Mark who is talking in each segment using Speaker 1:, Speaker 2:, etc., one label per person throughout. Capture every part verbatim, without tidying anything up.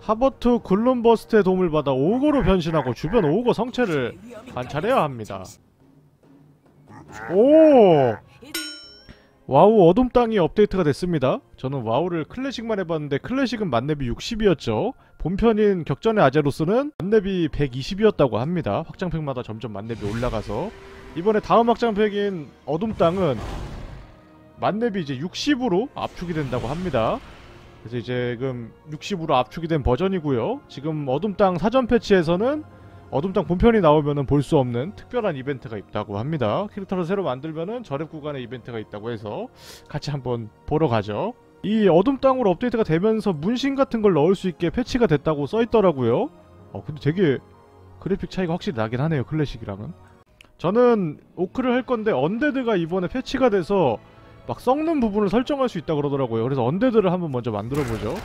Speaker 1: 하버트 글룸버스트의 도움을 받아 오거로 변신하고 주변 오거 성체를 관찰해야 합니다. 오! 와우 어둠 땅이 업데이트가 됐습니다. 저는 와우를 클래식만 해봤는데 클래식은 만렙이 육십이었죠. 본편인 격전의 아제로스는 만렙이 백이십이었다고 합니다. 확장팩마다 점점 만렙이 올라가서 이번에 다음 확장팩인 어둠 땅은 만렙이 이제 육십으로 압축이 된다고 합니다. 그래서 이제 지금 육십으로 압축이 된 버전이고요. 지금 어둠 땅 사전 패치에서는 어둠 땅 본편이 나오면은 볼 수 없는 특별한 이벤트가 있다고 합니다. 캐릭터를 새로 만들면은 저렙 구간의 이벤트가 있다고 해서 같이 한번 보러 가죠. 이 어둠 땅으로 업데이트가 되면서 문신 같은 걸 넣을 수 있게 패치가 됐다고 써있더라고요. 어 근데 되게 그래픽 차이가 확실히 나긴 하네요, 클래식이랑은. 저는 오크를 할 건데 언데드가 이번에 패치가 돼서 막 썩는 부분을 설정할 수 있다고 그러더라고요. 그래서 언데드를 한번 먼저 만들어보죠.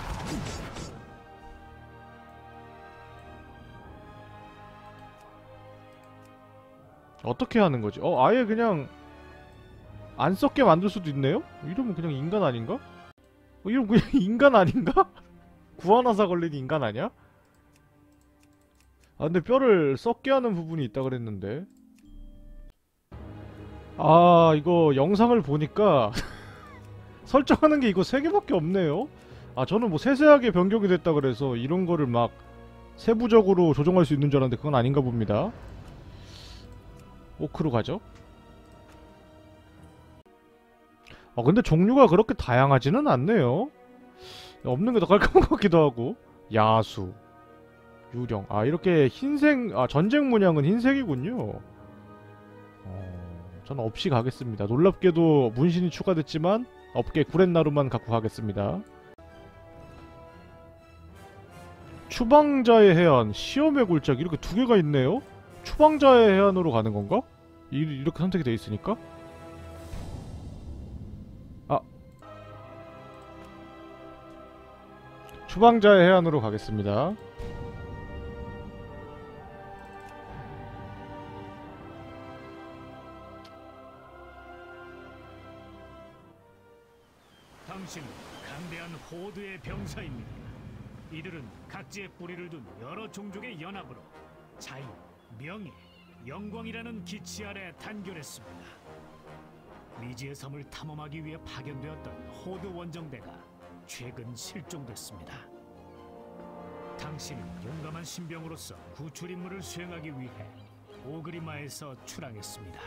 Speaker 1: 어떻게 하는 거지? 어 아예 그냥 안 썩게 만들 수도 있네요? 이러면 그냥 인간 아닌가? 어, 이러면 그냥 인간 아닌가? 구안화사 걸린 인간 아니야? 아 근데 뼈를 썩게 하는 부분이 있다 그랬는데. 아 이거 영상을 보니까 설정하는 게 이거 세 개밖에 없네요. 아 저는 뭐 세세하게 변경이 됐다 그래서 이런 거를 막 세부적으로 조정할 수 있는 줄 알았는데 그건 아닌가 봅니다. 오크로 가죠. 아 근데 종류가 그렇게 다양하지는 않네요. 없는 게 더 깔끔한 것 같기도 하고. 야수, 유령. 아 이렇게 흰색, 아 전쟁 문양은 흰색이군요. 어... 저는 없이 가겠습니다. 놀랍게도 문신이 추가됐지만 업계 구렛나루만 갖고 가겠습니다. 추방자의 해안, 시험의 골짜기 이렇게 두 개가 있네요? 추방자의 해안으로 가는 건가? 이, 이렇게 선택이 돼 있으니까? 아 추방자의 해안으로 가겠습니다.
Speaker 2: 당신은 강대한 호드의 병사입니다. 이들은 각지에 뿌리를 둔 여러 종족의 연합으로 자유, 명예, 영광이라는 기치 아래 단결했습니다. 미지의 섬을 탐험하기 위해 파견되었던 호드 원정대가 최근 실종됐습니다. 당신은 용감한 신병으로서 구출 임무를 수행하기 위해 오그리마에서 출항했습니다.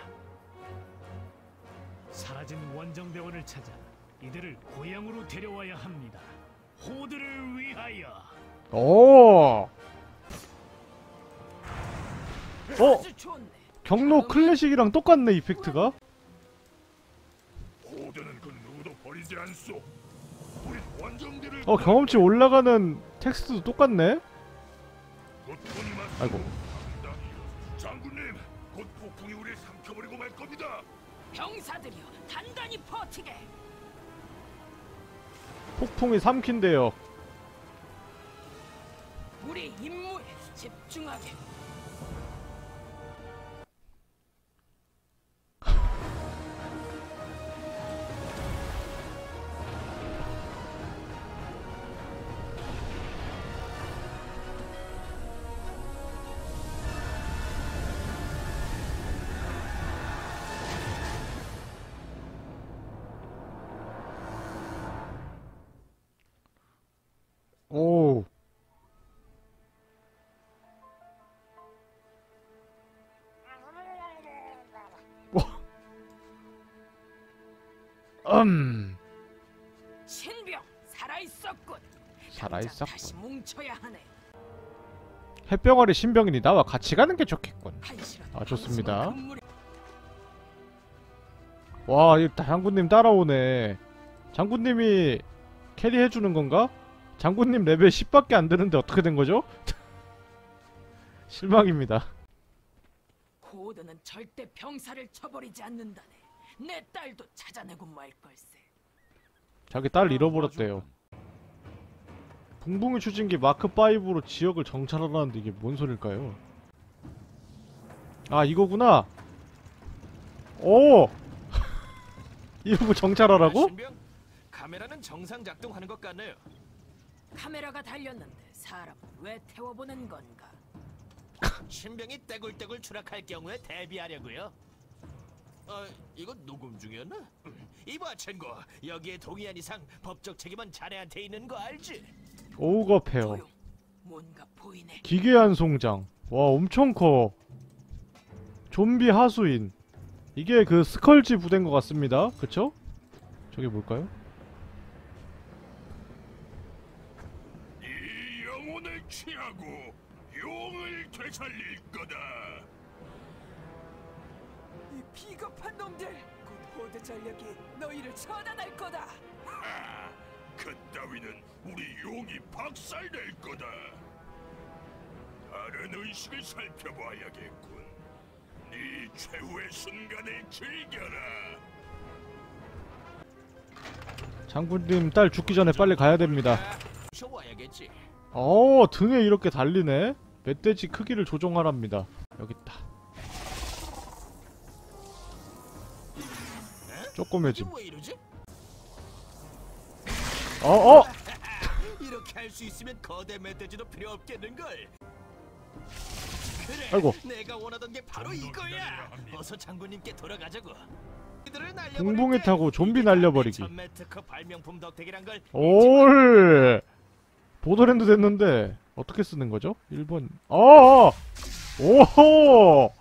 Speaker 2: 사라진 원정대원을 찾아 이들을 고향으로 데려와야 합니다. 호드를 위하여.
Speaker 1: 오. 어? 경로 클래식이랑 똑같네 이펙트가.
Speaker 3: 호드는 그 누구도 버리지 않소. 우리 원정대를
Speaker 1: 어 경험치 올라가는 텍스트도 똑같네. 아이고.
Speaker 3: 장군님, 곧 폭풍이 우리를 삼켜버리고 말 겁니다.
Speaker 4: 병사들이여 단단히 버티게.
Speaker 1: 폭풍이 삼킨대요.
Speaker 4: 우리 임무에 집중하게.
Speaker 1: 오. 음.
Speaker 4: 신병 살아있었군.
Speaker 1: 살아있었군.
Speaker 4: 다시 뭉쳐야 하네.
Speaker 1: 햇병아리 신병이니 나와 같이 가는 게 좋겠군.
Speaker 4: 한시라도
Speaker 1: 아 좋습니다.
Speaker 4: 근무를...
Speaker 1: 와, 이 장군님 따라오네. 장군님이 캐리해주는 건가? 장군님 레벨 십밖에 안 되는데 어떻게 된 거죠? 실망입니다.
Speaker 4: 호드는 절대 병사를 쳐버리지 않는다네. 내 딸도 찾아내고 말 걸세.
Speaker 1: 자기 딸 잃어버렸대요. 붕붕이 추진기 마크 파이브로 지역을 정찰하라는데 이게 뭔 소릴까요? 아 이거구나. 오! 이러고 정찰하라고?
Speaker 5: 신병, 카메라는 정상 작동하는 것 같네요.
Speaker 4: 카메라가 달렸는데 사람 왜 태워보는 건가?
Speaker 5: 신병이 떼굴떼굴 추락할 경우에 대비하려고요. 어, 이거 녹음 중이었나? 이봐 친구, 여기에 동의한 이상 법적 책임은 자네한테 있는 거 알지?
Speaker 1: 오거 페어.
Speaker 4: 조용. 뭔가 보이네.
Speaker 1: 기괴한 송장. 와 엄청 커. 좀비 하수인. 이게 그 스컬지 부대인 것 같습니다. 그쵸? 저게 뭘까요?
Speaker 3: 이 영혼을 취하고 용을 되살릴 거다.
Speaker 4: 이 비겁한 놈들! 곧 호드 전력이 너희를 처단할 거다!
Speaker 3: 하! 그따위는 우리 용이 박살낼 거다. 다른 의식을 살펴봐야겠군. 네 최후의 순간을 즐겨라.
Speaker 1: 장군님 딸 죽기 전에 빨리 가야 됩니다.
Speaker 5: 쇼와야겠지.
Speaker 1: 어 등에 이렇게 달리네. 멧돼지 크기를 조정하랍니다. 여기 있다. 쪼꼬매짐.
Speaker 5: 이게 왜 이러지?
Speaker 1: 어어!
Speaker 5: 이렇게 할 수 있으면 거대 멧돼지도 필요 없겠는걸. 그래,
Speaker 1: 아이고.
Speaker 5: 내가 원하던 게 바로
Speaker 3: 좀더
Speaker 5: 이거야.
Speaker 3: 기다려야 합니다.
Speaker 5: 어서 장군님께 돌아가자고. 이들을
Speaker 1: 붕붕이
Speaker 5: 날려버릴게.
Speaker 1: 타고 좀비
Speaker 5: 이게
Speaker 1: 날려버리기.
Speaker 5: 전매 특허 발명품 덕택이란 걸.
Speaker 1: 올! 보더랜드 됐는데 어떻게 쓰는 거죠? 일 번. 어! 오호!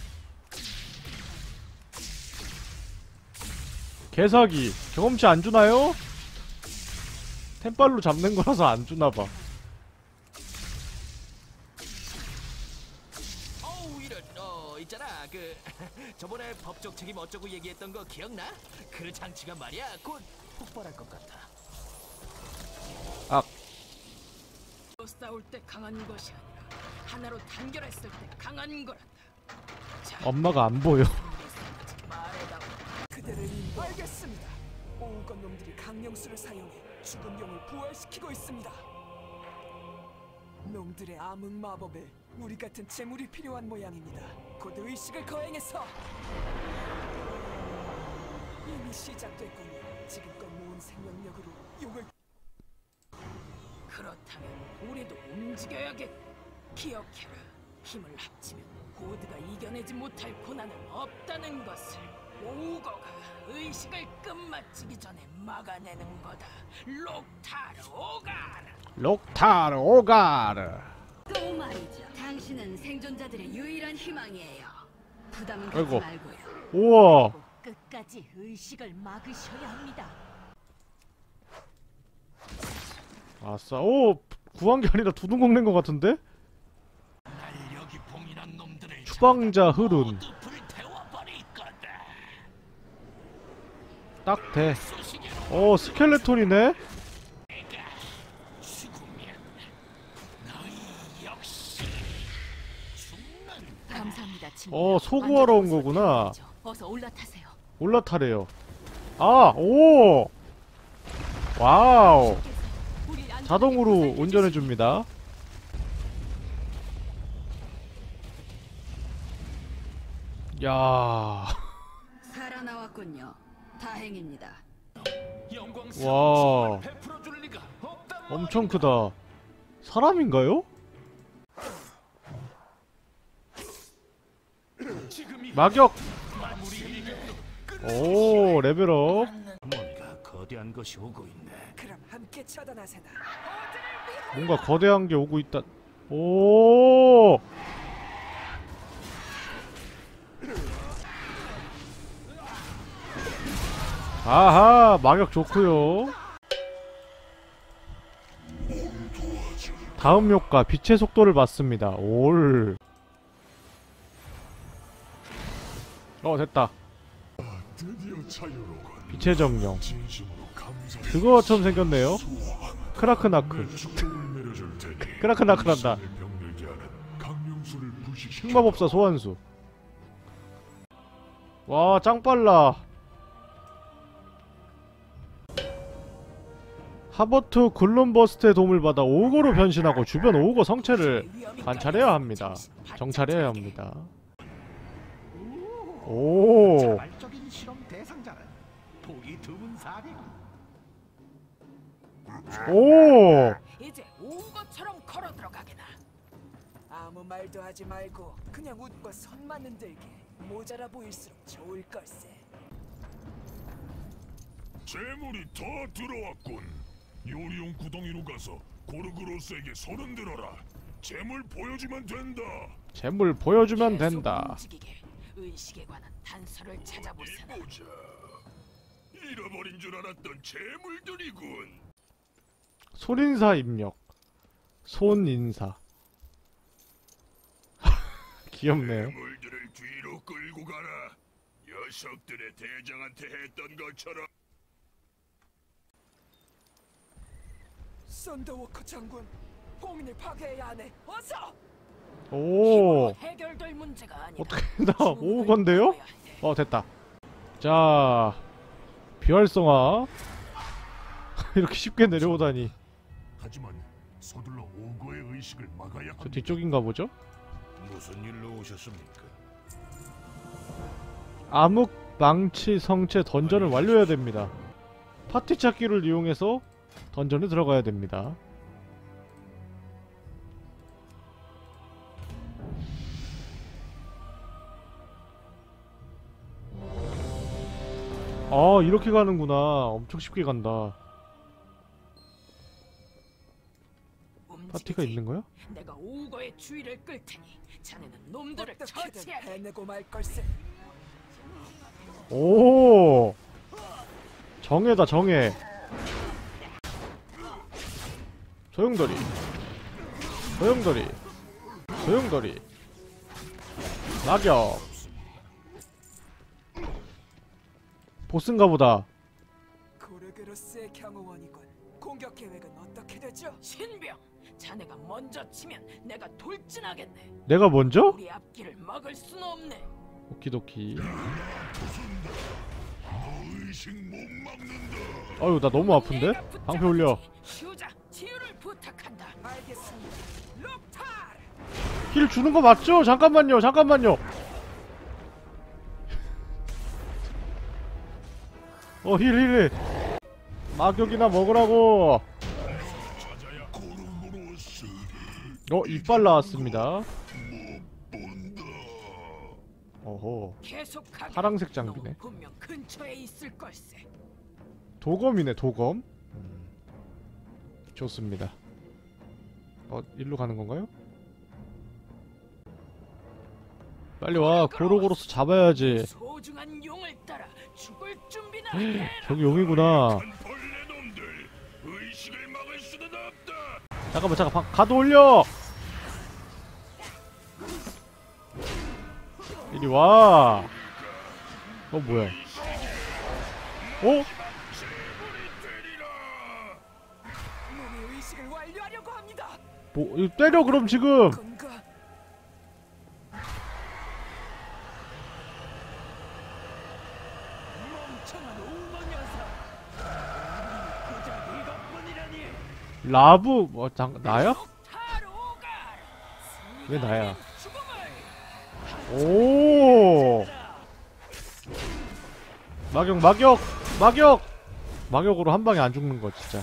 Speaker 1: 개사기. 경험치 안 주나요? 템빨로 잡는 거라서 안 주나봐.
Speaker 5: 어우 이런 어 있잖아 그 저번에 법적 책임 어쩌고 얘기했던 거 기억나? 그 장치가 말이야 곧 폭발할 것 같아.
Speaker 4: 싸울 때 강한 것이 아니라 하나로 단결했을 때 강한 거란다. 자,
Speaker 1: 엄마가 안 보여.
Speaker 4: 말해다오.
Speaker 6: 그대를 인도 알겠습니다. 오우건 놈들이 강령수를 사용해 죽은 용을 부활시키고 있습니다. 놈들의 암흑 마법에 우리 같은 재물이 필요한 모양입니다. 곧 의식을 거행해서 이미 시작됐군요. 지금껏 모은 생명력으로 용을
Speaker 4: 그렇다면 우리도 움직여야겠. 기억해라. 힘을 합치면 고드가 이겨내지 못할 고난은 없다는 것을. 오우거가 의식을 끝마치기 전에 막아내는 거다. 록타르 오가르.
Speaker 1: 록타르 오가르.
Speaker 7: 또 말이죠. 당신은 생존자들의 유일한 희망이에요. 부담은 갖지
Speaker 1: 아이고.
Speaker 7: 말고요.
Speaker 1: 우와.
Speaker 7: 끝까지 의식을 막으셔야 합니다.
Speaker 1: 아싸. 오! 구한 게 아니라 두둥공 낸 것 같은데?
Speaker 3: 여기 봉인한 놈들을
Speaker 1: 추방자 흐른.
Speaker 3: 모두 불태워버릴 거다.
Speaker 1: 딱 돼. 오, 스켈레톤이네?
Speaker 3: 죽으면 너희 역시 죽는.
Speaker 7: 감사합니다, 친구.
Speaker 1: 어, 소구하러 온 거구나.
Speaker 7: 어서 올라타세요.
Speaker 1: 올라타래요. 아, 오! 와우.
Speaker 7: 우리 안전하게
Speaker 1: 자동으로
Speaker 7: 구슬
Speaker 1: 운전해줍니다. 야,
Speaker 7: 살아나왔군요. 다행입니다.
Speaker 1: 와, 엄청 크다. 사람인가요? 마격! 오, 레벨업.
Speaker 2: 뭔가 거대한 것이 오고 있네.
Speaker 6: 그럼 함께 처단하세나.
Speaker 1: 뭔가 거대한 게 오고 있다. 오! 아하, 마격 좋고요. 다음 효과 빛의 속도를 받습니다. 올. 어, 됐다.
Speaker 3: 드디어 자유로군.
Speaker 1: 빛의 정령.
Speaker 3: 진심으로 감사.
Speaker 1: 그거처럼 생겼네요. 크라크나크.
Speaker 3: 축복을 내려줄 테니.
Speaker 1: 크라크나크란다.
Speaker 3: 병들게 하는 강령수를 부식시켜.
Speaker 1: 흑마법사 소환수. 와, 짱 빨라. 하버트 글룸버스트의 도움을 받아 오거로 변신하고 주변 오거 성체를 관찰해야 합니다. 정찰해야 합니다. 오.
Speaker 5: 자발적인 실험 대상자는 보기 드문 사례.
Speaker 1: 오.
Speaker 4: 이제 온 것처럼 걸어.
Speaker 6: 아무 말도 하지 말고 그냥 웃고 손만 흔들게. 모자라 보일수록 좋을 걸세.
Speaker 3: 재물이 더 들어왔군. 요리용 구덩이로 가서 고르그로스에게 손은 들어라. 재물 보여주면 된다.
Speaker 1: 재물 보여주면
Speaker 4: 계속
Speaker 1: 된다.
Speaker 4: 움직이게 의식에 관한 단서를 찾아보세요.
Speaker 3: 보자. 잃어버린 줄 알았던 재물들이군.
Speaker 1: 손인사 입력. 손인사. 귀엽네요.
Speaker 3: 재물들을 뒤로 끌고 가라. 녀석들의 대장한테 했던 것처럼.
Speaker 6: 썬더워커 장군, 봉인을 파괴해야 하네. 어서!
Speaker 1: 오.
Speaker 4: 해결될 문제가 아니다.
Speaker 1: 어떻게 나 오 건데요? 어 됐다. 자 비활성화. 이렇게 쉽게 내려오다니.
Speaker 3: 하지만 서둘러 오거의 의식을 막아야
Speaker 1: 저
Speaker 3: 합니다.
Speaker 1: 뒤쪽인가 보죠?
Speaker 3: 무슨 일로 오셨습니까?
Speaker 1: 암흑 망치 성체 던전을 완료해야 됩니다. 파티 찾기를 이용해서 던전에 들어가야 됩니다. 아 이렇게 가는구나. 엄청 쉽게 간다. 파티가 있는 거야?
Speaker 4: 내가 오거의 주의를 끌 테니 자네는 놈들을
Speaker 6: 어떻게든
Speaker 4: 처치해야 돼.
Speaker 6: 해내고 말 걸세.
Speaker 1: 오 정해다 정해. 소용돌이 소용돌이 소용돌이 낙엽. 보스인가 보다.
Speaker 6: 고르그로스의 경호원이군. 공격 계획은 어떻게 되죠?
Speaker 4: 신병, 자네가 먼저 치면 내가 돌진하겠네.
Speaker 1: 내가 먼저?
Speaker 4: 우리 앞길을 막을 수는 없네.
Speaker 1: 오키도키.
Speaker 3: 의식 못 막는다.
Speaker 1: 어휴 나 너무 아픈데?
Speaker 4: 내가
Speaker 1: 방패 올려.
Speaker 4: 휴자, 치유를 부탁한다.
Speaker 6: 알겠습니다. 록탈!
Speaker 1: 힐 주는 거 맞죠? 잠깐만요 잠깐만요. 어 힐 힐 힐. 막역이나 먹으라고.
Speaker 3: 찾아야 고르그로스.
Speaker 1: 어 이빨 나왔습니다.
Speaker 3: 못 본다.
Speaker 1: 어허
Speaker 4: 계속하게.
Speaker 1: 파랑색 장비네.
Speaker 4: 너 분명 근처에 있을 걸세.
Speaker 1: 도검이네 도검. 음, 좋습니다. 어 일로 가는 건가요? 빨리 와. 고로고로스 잡아야지.
Speaker 4: 소중한 용을 따라 죽을 준비나 해라.
Speaker 1: 저기 용이구나.
Speaker 3: 큰 벌레 놈들. 의식을 막을 수는 없다.
Speaker 1: 잠깐만 잠깐 방, 가도 올려. 이리 와. 어 뭐야? 어?
Speaker 6: 몸이 의식을 완료하려고 합니다.
Speaker 1: 뭐 이거 때려 그럼 지금.
Speaker 6: 건가?
Speaker 5: 멍청한 오거 녀석. 고작 이것뿐이라니.
Speaker 1: 라브 뭐 장, 나야?
Speaker 4: 타로가
Speaker 1: 왜 나야?
Speaker 4: 죽음을
Speaker 1: 오. 막역 막역 막역. 막역으로 한 방에 안 죽는 거 진짜.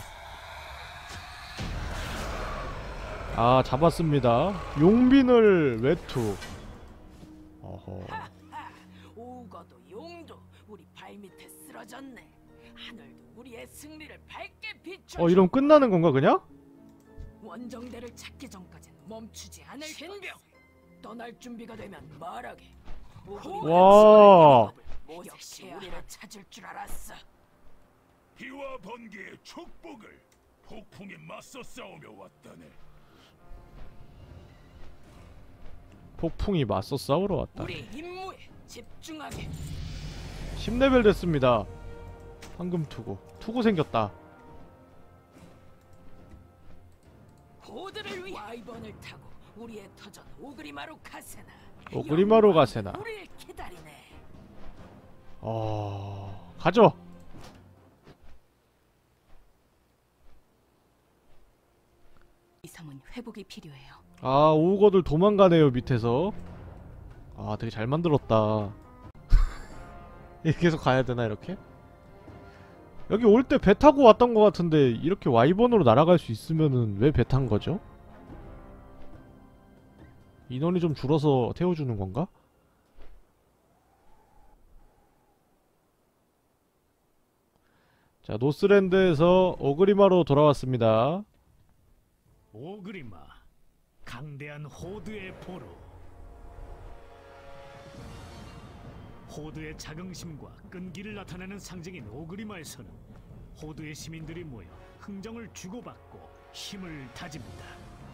Speaker 1: 아 잡았습니다. 용빈을 외투. 어허.
Speaker 4: 오거도 용도 우리 발밑에 쓰러졌네. 하늘도 우리의 승리를 밝게 비춰.
Speaker 1: 어 이러면 끝나는 건가 그냥?
Speaker 4: 원정대를 찾기 전까지는 멈추지 않을 신병. 떠날 준비가 되면 말하게.
Speaker 1: 와.
Speaker 4: 역시 우리를 찾을 줄 알았어.
Speaker 3: 비와 번개의 축복을 폭풍에 맞서 싸우며 왔다네.
Speaker 1: 폭풍이 맞서 싸우러 왔다.
Speaker 4: 우리 임무에 집중하게.
Speaker 1: 십 레벨 됐습니다. 황금 투구. 투구 생겼다.
Speaker 4: 보드를 위해 와이번을 타고 우리의 터전 오그리마루 가세나.
Speaker 1: 오그리마루 가세나.
Speaker 4: 우리를 기다리네.
Speaker 1: 어... 가죠.
Speaker 7: 이 섬은 회복이 필요해요.
Speaker 1: 아 오거들 도망가네요 밑에서. 아 되게 잘 만들었다. 이렇게 계속 가야 되나 이렇게? 여기 올 때 배 타고 왔던 것 같은데 이렇게 와이번으로 날아갈 수 있으면은 왜 배 탄 거죠? 인원이 좀 줄어서 태워주는 건가? 자, 노스랜드에서 오그리마로 돌아왔습니다.
Speaker 2: 오그리마, 강대한 호드의 포로. 호드의 자긍심과 끈기를 나타내는 상징인 오그리마에서는 호드의 시민들이 모여 흥정을 주고받고 힘을 다집니다.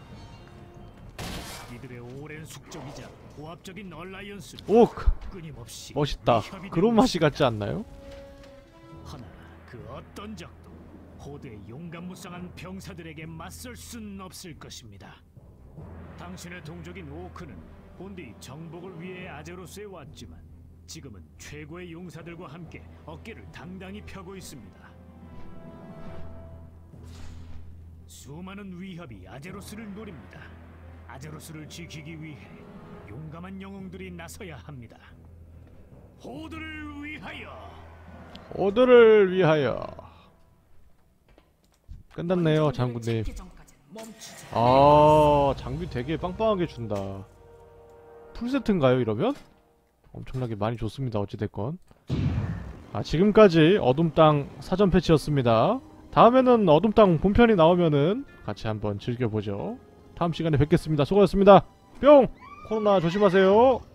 Speaker 2: 이들의 오랜 숙적이자 고압적인 얼라이언스는
Speaker 1: 오! 크-
Speaker 2: 끊임없이
Speaker 1: 멋있다.
Speaker 2: 위협이
Speaker 1: 그런
Speaker 2: 되고
Speaker 1: 맛이
Speaker 2: 있습니다.
Speaker 1: 같지 않나요?
Speaker 2: 허나 그 어떤 적도 호드의 용감무쌍한 병사들에게 맞설 순 없을 것입니다. 당신의 동족인 오크는 본디 정복을 위해 아제로스에 왔지만 지금은 최고의 용사들과 함께 어깨를 당당히 펴고 있습니다. 수많은 위협이 아제로스를 노립니다. 아제로스를 지키기 위해 용감한 영웅들이 나서야 합니다. 호드를 위하여!
Speaker 1: 오드를 위하여. 끝났네요, 장군님.
Speaker 4: 잡기 전까지는 멈추지.
Speaker 1: 아, 장비 되게 빵빵하게 준다. 풀세트인가요, 이러면? 엄청나게 많이 좋습니다, 어찌됐건. 아, 지금까지 어둠땅 사전 패치였습니다. 다음에는 어둠땅 본편이 나오면은 같이 한번 즐겨보죠. 다음 시간에 뵙겠습니다. 수고하셨습니다. 뿅! 코로나 조심하세요.